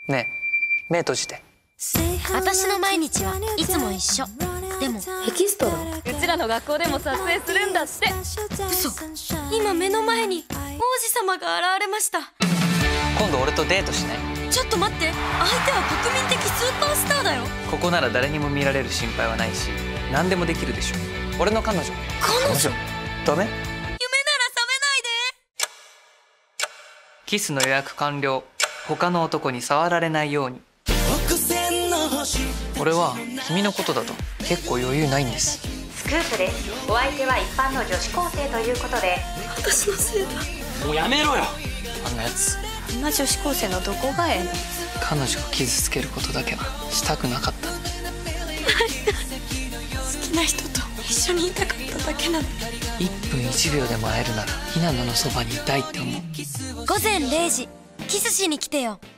ねえ、目閉じて。 私の毎日はいつも一緒。でもエキストラ？ うちらの学校でも撮影するんだって。 嘘。今目の前に王子様が現れました。 今度俺とデートしない？ ちょっと待って、相手は国民的スーパースターだよ。 ここなら誰にも見られる心配はないし、何でもできるでしょ。俺の彼女。 彼女？ ダメ？ 夢なら覚めないで。 キスの予約完了。他の男に触られないように。俺は君のことだと結構余裕ないんです。 スクープです。お相手は一般の女子高生ということで。 私のせいだ。 もうやめろよ、あんなやつ。 あんな女子高生のどこがええの？ 彼女を傷つけることだけはしたくなかった。 好きな人と一緒にいたかっただけなの。 1分1秒でも会えるならひなののそばにいたいって思う。 午前0時、キスしに来てよ。